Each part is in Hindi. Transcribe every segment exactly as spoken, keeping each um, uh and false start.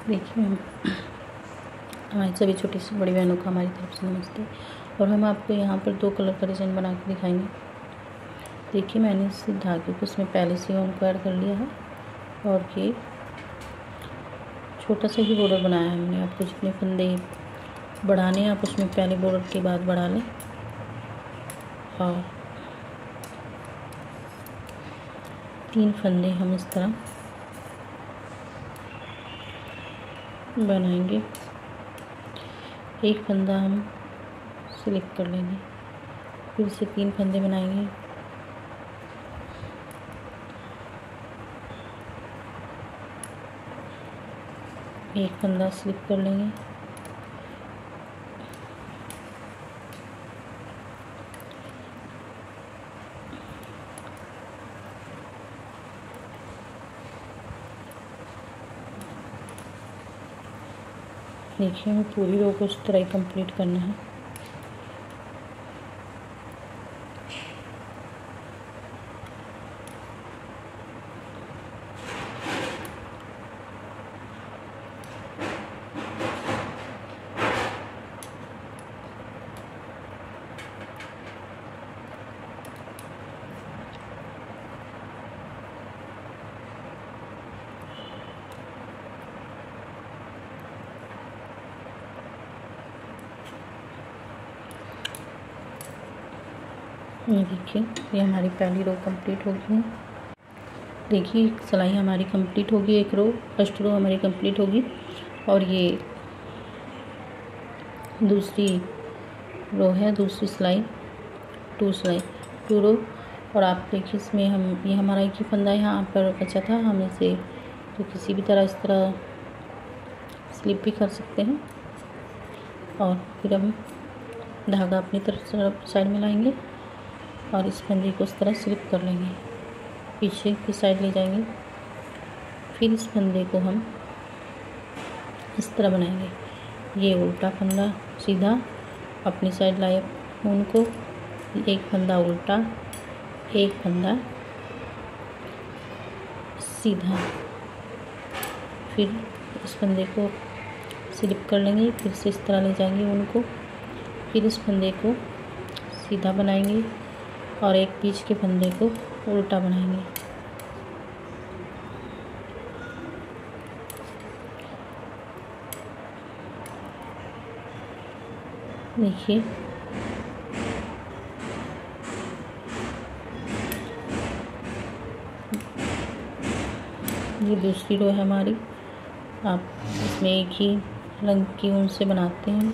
देखिए हम हमारी सभी छोटी सी बड़ी बहनों का हमारी तरफ से नमस्ते। और हम आपको यहाँ पर दो कलर का डिज़ाइन बना के दिखाएंगे। देखिए मैंने इस धागे को इसमें पहले से उनको ऐड कर लिया है और ये छोटा सा ही बॉर्डर बनाया है हमने। आपको जितने फंदे बढ़ाने हैं आप उसमें पहले बॉर्डर के बाद बढ़ा लें। और तीन फंदे हम इस तरह बनाएंगे। एक फंदा हम सिलेक्ट कर लेंगे, फिर से तीन फंदे बनाएंगे। एक फंदा सिलेक्ट कर लेंगे, देखिए हमें पूरी रो को इस तरह ही कंप्लीट करना है। ये देखिए ये हमारी पहली रो कंप्लीट हो गई है। देखिए सिलाई हमारी कंप्लीट होगी, एक रो फर्स्ट रो हमारी कंप्लीट होगी और ये दूसरी रो है, दूसरी सिलाई टू सिलाई टू रो। और आप देखिए इसमें हम ये हमारा एक ही फंदा यहाँ पर बचा था, हम इसे तो किसी भी तरह इस तरह स्लिप भी कर सकते हैं। और फिर हम धागा अपनी तरफ साइड में लाएंगे और इस फंदे को इस तरह स्लिप कर लेंगे, पीछे की साइड ले जाएंगे। फिर इस फंदे को हम इस तरह बनाएंगे। ये उल्टा फंदा सीधा अपनी साइड लाए उनको, एक फंदा उल्टा, एक फंदा सीधा। फिर इस फंदे को स्लिप कर लेंगे, फिर से इस तरह ले जाएंगे उनको। फिर इस फंदे को सीधा बनाएंगे और एक बीच के फंदे को उल्टा बनाएंगे। देखिए ये दूसरी रो है हमारी। आप इसमें एक ही रंग की ऊन से बनाते हैं,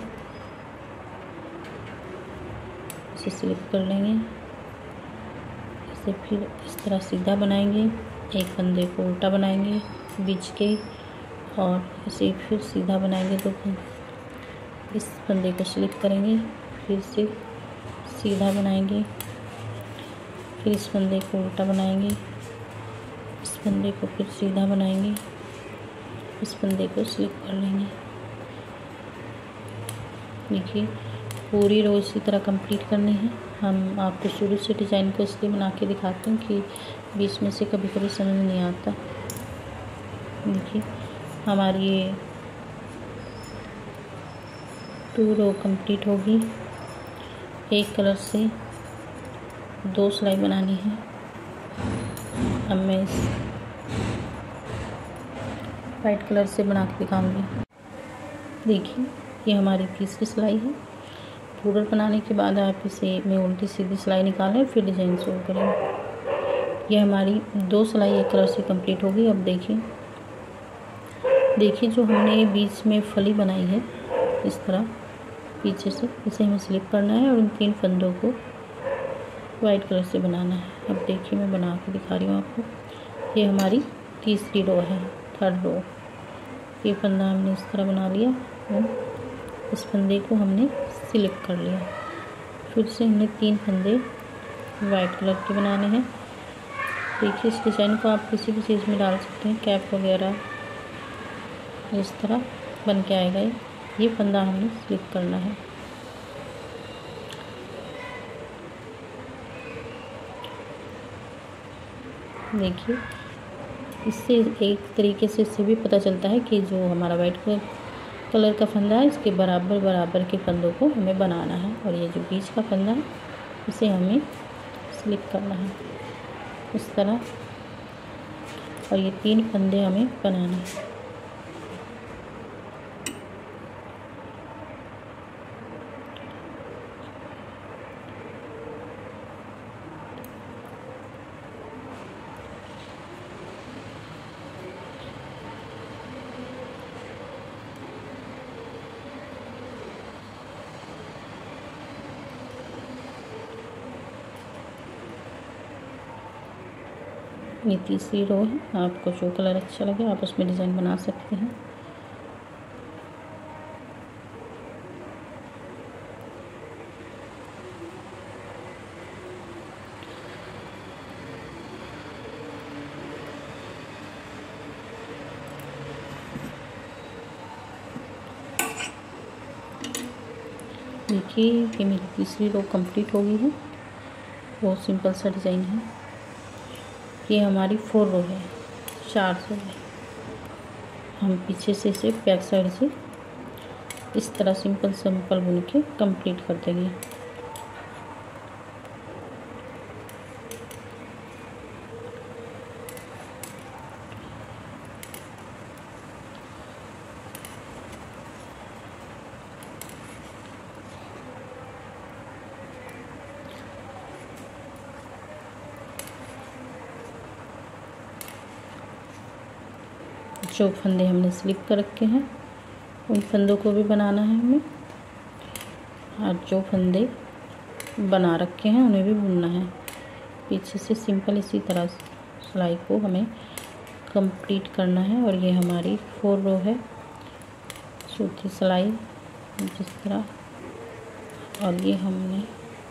इसे स्लिप कर लेंगे, इसे फिर इस तरह सीधा बनाएंगे, एक फंदे को उल्टा बनाएंगे बीच के और इसे फिर सीधा बनाएंगे। तो इस फंदे को स्लिप करेंगे, फिर से सीधा बनाएंगे, फिर इस फंदे को उल्टा बनाएंगे, इस फंदे को फिर सीधा बनाएंगे, इस फंदे को स्लिप कर लेंगे। देखिए पूरी रो इसी तरह कंप्लीट करनी है। हम आपको शुरू से डिज़ाइन को इसलिए बना के दिखाते हैं कि बीच में से कभी कभी समझ नहीं आता। देखिए हमारी ये टू रो कंप्लीट होगी। एक कलर से दो सिलाई बनानी है। अब मैं इस वाइट कलर से बना के दिखाऊंगी। देखिए ये हमारी तीसरी सिलाई है। बॉर्डर बनाने के बाद आप इसे में उल्टी सीधी सिलाई निकालें, फिर डिजाइन शुरू करेंगे। ये हमारी दो सिलाई एक कलर से कंप्लीट होगी। अब देखिए देखिए जो हमने बीच में फली बनाई है इस तरह पीछे से, इसे हमें स्लिप करना है और इन तीन फंदों को वाइट कलर से बनाना है। अब देखिए मैं बना के दिखा रही हूँ आपको। ये हमारी तीसरी रो है, थर्ड रो। ये फंदा हमने इस तरह बना लिया और इस फंदे को हमने स्लिप कर लिया। फिर से हमने तीन फंदे वाइट कलर के बनाने हैं। देखिए इस डिज़ाइन को आप किसी भी चीज़ में डाल सकते हैं, कैप वगैरह, इस तरह बन के आएगा। ये फंदा हमने स्लिप करना है। देखिए इससे एक तरीके से इससे भी पता चलता है कि जो हमारा वाइट कलर का फंदा है इसके बराबर बराबर के फंदों को हमें बनाना है। और ये जो बीच का फंदा है इसे हमें स्लिप करना है इस तरह, और ये तीन फंदे हमें बनाने हैं। ये तीसरी रो है, आपको जो कलर अच्छा लगे आप उसमें डिज़ाइन बना सकते हैं। देखिए ये मेरी तीसरी रो कंप्लीट हो गई है। बहुत सिंपल सा डिज़ाइन है। ये हमारी फोर रो है, चार रो है। हम पीछे से इसे बैक साइड से इस तरह सिंपल सिंपल बुन के कंप्लीट कर देंगे। जो फंदे हमने स्लिप कर रखे हैं उन फंदों को भी बनाना है हमें, और जो फंदे बना रखे हैं उन्हें भी बुनना है। पीछे से सिंपल इसी तरह सिलाई को हमें कंप्लीट करना है। और ये हमारी फोर रो है, सूती सिलाई जिस तरह, और ये हमने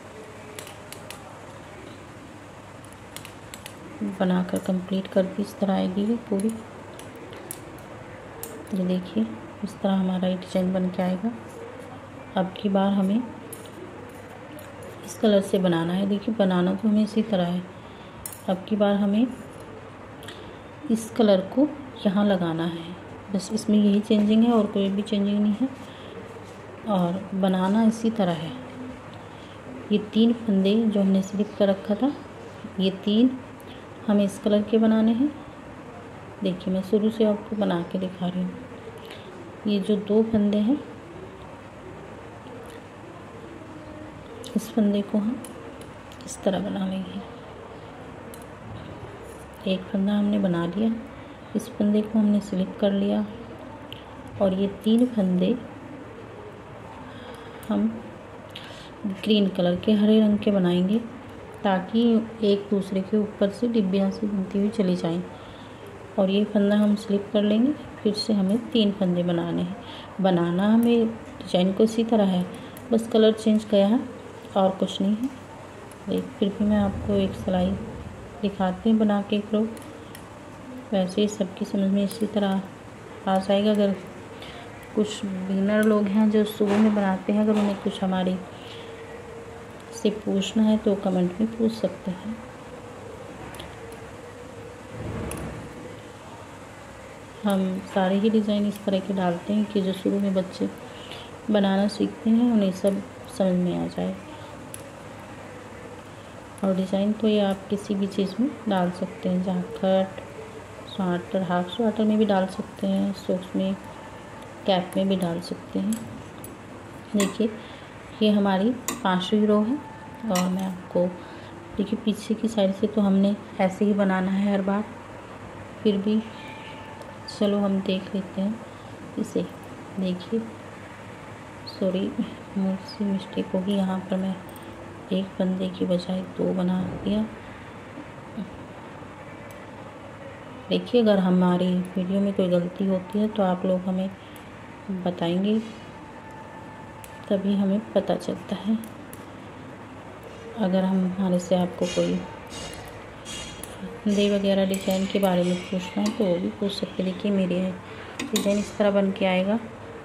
बनाकर कंप्लीट कर दी। इस तरह आएगी ये पूरी। ये देखिए इस तरह हमारा ये डिजाइन बन के आएगा। अब की बार हमें इस कलर से बनाना है। देखिए बनाना तो हमें इसी तरह है। अब की बार हमें इस कलर को यहाँ लगाना है, बस इसमें यही चेंजिंग है और कोई भी चेंजिंग नहीं है। और बनाना इसी तरह है। ये तीन फंदे जो हमने स्लिप कर रखा था, ये तीन हमें इस कलर के बनाने हैं। देखिए मैं शुरू से आपको बना के दिखा रही हूँ। ये जो दो फंदे हैं, इस फंदे को हम इस तरह बना लेंगे। एक फंदा हमने बना लिया, इस फंदे को हमने स्लिप कर लिया, और ये तीन फंदे हम ग्रीन कलर के, हरे रंग के बनाएंगे, ताकि एक दूसरे के ऊपर से डिब्बियाँ से बनती हुई चली जाएं। और ये फंदा हम स्लिप कर लेंगे। फिर से हमें तीन फंदे बनाने हैं। बनाना हमें डिजाइन को इसी तरह है, बस कलर चेंज किया है और कुछ नहीं है। एक फिर भी मैं आपको एक सिलाई दिखाती हूँ बना के एक रो। वैसे ही सबकी समझ में इसी तरह आ जाएगा। अगर कुछ बिगिनर लोग हैं जो शुरू में बनाते हैं, अगर उन्हें कुछ हमारी से पूछना है तो कमेंट में पूछ सकते हैं। हम सारे ही डिज़ाइन इस तरह के डालते हैं कि जो शुरू में बच्चे बनाना सीखते हैं उन्हें सब समझ में आ जाए। और डिज़ाइन तो ये आप किसी भी चीज़ में डाल सकते हैं, जैकेट, स्वेटर, हाफ स्वेटर में भी डाल सकते हैं, सॉक्स में, कैप में भी डाल सकते हैं। देखिए ये हमारी पांचवी रो है। और मैं आपको देखिए पीछे की साइड से तो हमने ऐसे ही बनाना है हर बार, फिर भी चलो हम देख लेते हैं इसे। देखिए सॉरी मुझसे मिस्टेक होगी, यहाँ पर मैं एक फंदे की बजाय दो बना दिया। देखिए अगर हमारी वीडियो में कोई गलती होती है तो आप लोग हमें बताएंगे, तभी हमें पता चलता है। अगर हम हमारे से आपको कोई फंदे वगैरह डिज़ाइन के बारे में पूछना है तो वो भी पूछ सकते। देखिए मेरे डिज़ाइन इस तरह बन के आएगा।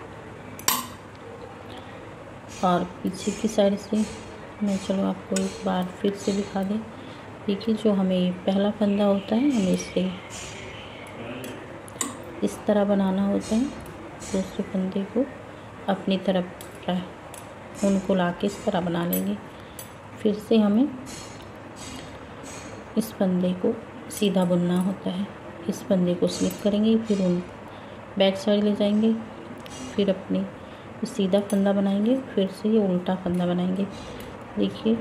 और पीछे की साइड से मैं चलो आपको एक बार फिर से दिखा दें। देखिए जो हमें पहला फंदा होता है हमें इससे इस तरह बनाना होता है। दूसरे फंदे को अपनी तरफ उनको ला के इस तरह बना लेंगे। फिर से हमें इस फंदे को सीधा बुनना होता है। इस फंदे को स्लिप करेंगे, फिर उन बैक साइड ले जाएंगे, फिर अपनी सीधा फंदा बनाएंगे, फिर से ये उल्टा फंदा बनाएंगे। देखिए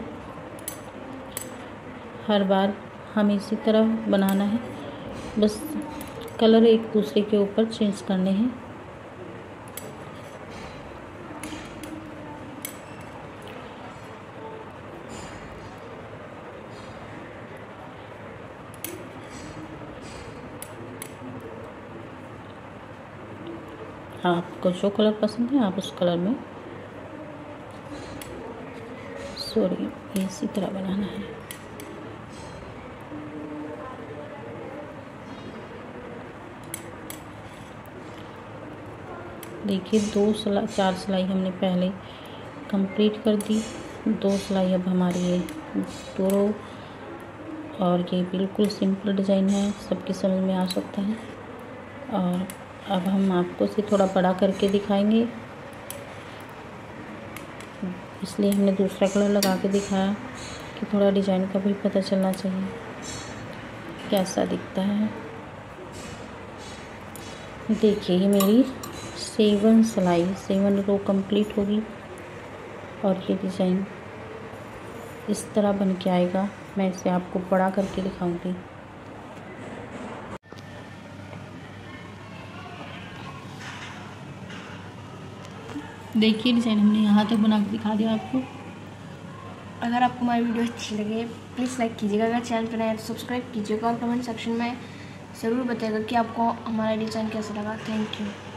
हर बार हमें इसी तरह बनाना है, बस कलर एक दूसरे के ऊपर चेंज करने हैं। आपको जो कलर पसंद है आप उस कलर में, सॉरी इसी तरह बनाना है। देखिए दो सिलाई चार सिलाई हमने पहले कंप्लीट कर दी। दो सिलाई अब हमारी ये दो, और ये बिल्कुल सिंपल डिज़ाइन है, सबकी समझ में आ सकता है। और अब हम आपको इसे थोड़ा बड़ा करके दिखाएंगे, इसलिए हमने दूसरा कलर लगा के दिखाया कि थोड़ा डिज़ाइन का भी पता चलना चाहिए कैसा दिखता है। देखिए ये मेरी सेवन सिलाई सेवन रो कंप्लीट होगी और ये डिज़ाइन इस तरह बन के आएगा। मैं इसे आपको बड़ा करके दिखाऊंगी। देखिए डिज़ाइन हमने यहाँ तक बना के दिखा दिया आपको। अगर आपको हमारी वीडियो अच्छी लगे प्लीज़ लाइक कीजिएगा, अगर चैनल पर नए हैं तो सब्सक्राइब कीजिएगा और कमेंट सेक्शन में ज़रूर बताइएगा कि आपको हमारा डिज़ाइन कैसा लगा। Thank you.